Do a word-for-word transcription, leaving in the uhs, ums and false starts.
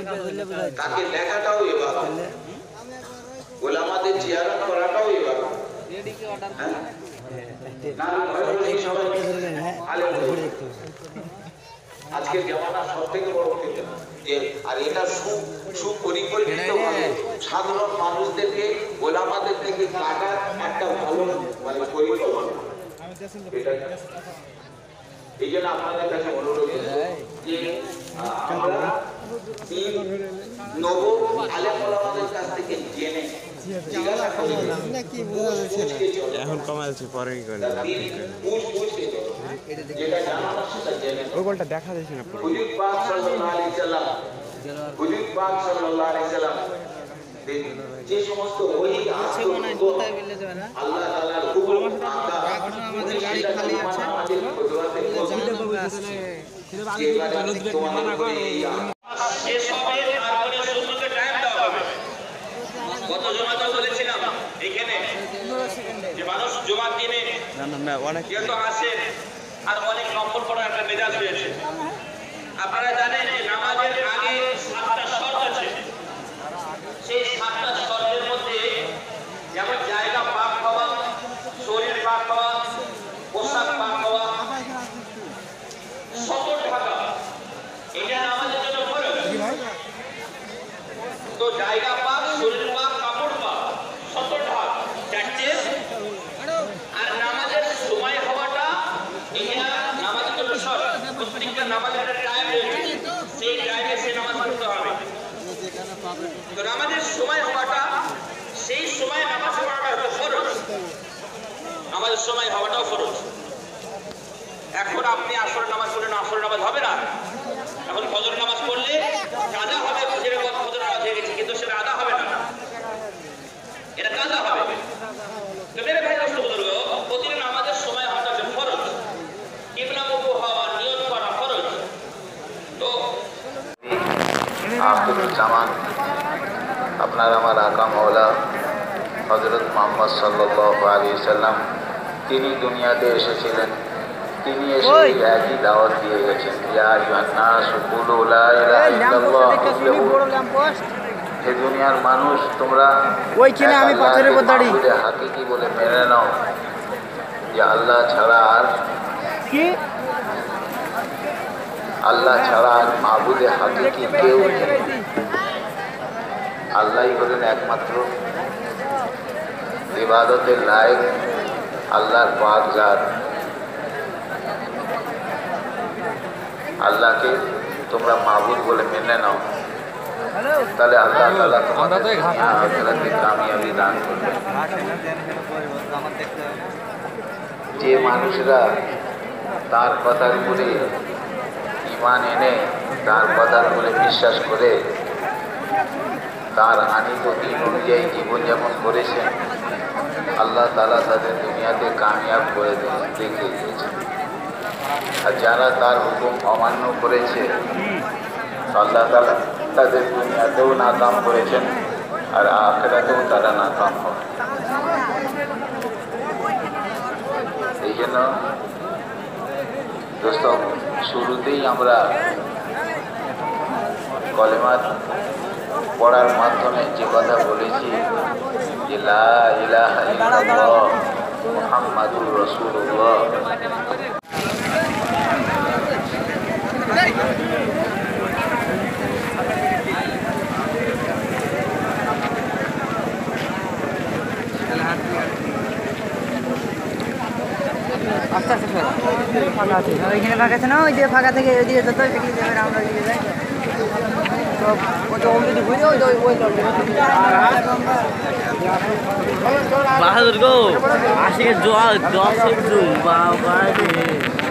তাকে দেখাটাও ইবাদত, গোলামাদের জিয়ারত করাটাও ইবাদত। আজকের জামানা সব থেকে বড় ফিতনা যে, আর এটা সুপরিকল্পিত ভাবে সাধারণ মানুষদেরকে গোলামাদের থেকে কাটার একটা ভালো মানে পরিকল্পনা। এই জন্য আপনাদের কাছে অনুরোধ যে আমরা নব আলেম ওলামাদের কাছ থেকে জেনে জিজ্ঞাসা করি এখন কমাইছি পরে কি করে যেটা জানা না সেটা জেনে। ওই গোলটা দেখা যাচ্ছে না। হুজুর পাক সাল্লাল্লাহু আলাইহি সাল্লাম হুজুর পাক সাল্লাল্লাহু আলাইহি সাল্লাম যে সমস্ত ওহী আছে আল্লাহ তাআলার হুকুম আমাদের গাড়ি খালি আছে কত জমাতে বলেছিলাম এখানে যে মানুষ জমা দিনে অনেক আসেন আর অনেক নম্বর পড়ার একটা মেজাজ হয়েছে। আপনারা জানেন যে নামাজের আগে সাতটা শর্ত আছে। সেই সাতটা শর্তের মধ্যে যেমন জায়গা পাক হওয়া, শরীর পাক হওয়া, পোশাক পাক হওয়া, সতর থাকা, এটা নামাজের জন্য ফরজ। তো জায়গা পাক, শরীর পাক, কাপড় পাক, সতর ঢাক, চারটে। আর নামাজের সময় হওয়াটা এটা নামাজের জন্য শর্ত। প্রত্যেকটা নামাজের একটা টাইম রয়েছে, সেই টাইমে সে নামাজ পড়তে হবে। তো নামাজের সময় হওয়াটা, সেই সময় নামাজ পড়াটা হলো ফরজ। নামাজের সময় হওয়াটাও ফরজ। এখন আপনি আসর নামাজ পড়লেন, আসর নামাজ হবে না। এখন ফজর নামাজ পড়লে কাজা হবে, ফজরের পর ফজর নামাজ হয়ে গেছে, কিন্তু সেটা আদা হবে না, এটা কাজা হবে। তো মেরে ভাই রাষ্ট্র বুজুর্গ, প্রতিদিন নামাজের সময় হওয়াটা হচ্ছে ফরজ। কিবলামুখী হওয়া, নিয়ত করা ফরজ। তো আব্দুজ্জামান আপনার আমার আকা মাওলা হযরত মুহাম্মদ সাল্লাল্লাহু আলাইহি সাল্লাম তিনি দুনিয়াতে এসেছিলেন, তিনি এসে একই দাওয়াত দিয়ে গেছেন, ইয়া আইয়ুহান নাস কুলু লা ইলাহা ইল্লাল্লাহ। হে দুনিয়ার মানুষ, তোমরা ওইখানে আমি পাথরের উপর দাঁড়িয়ে হাকিকি বলে মেনে নাও যে আল্লাহ ছাড়া আর কি আল্লাহ ছাড়া আর মাবুদে হাকিকি কেউ নেই। আল্লাহই হলেন একমাত্র ইবাদতের লায়ক, আল্লাহর পাক জাত। আল্লাহকে তোমরা মাবুদ বলে মেনে নাও, তাহলে আল্লাহ তাআলা তোমাদের আখিরাতে কামিয়াবি দান করবেন। যে মানুষরা তার কথার উপরে ঈমান এনে তার কথার উপরে বিশ্বাস করে তার আনিত দিন অনুযায়ী জীবনযাপন করেছেন, আল্লাহ তাআলা তাদের দুনিয়াতে কামিয়াব করে দেখিয়ে দিয়েছেন। আর যারা তার হুকুম অমান্য করেছে, আল্লাহ তাআলা তাদের দুনিয়াতেও নাকাম করেছেন আর আখিরাতেও তারা নাকাম হবে। এই জন্য দোস্ত, শুরুতেই আমরা কলেমা পড়ার মাধ্যমে যে কথা বলেছি যে লা ইলাহা ইল্লাল্লাহ মুহাম্মাদুর রাসূলুল্লাহ, আস্তে আস্তে ফাঁকা আছে, ওইখানে ফাঁকা আছে না, ওই যে ফাঁকা থেকে ওইদিকে যত এগিয়ে যাবে আমরা এগিয়ে যাই। তো ওটা অলরেডি ঘুরে ওই ওই বাহাদুর গো আশিকে জল জল বাবা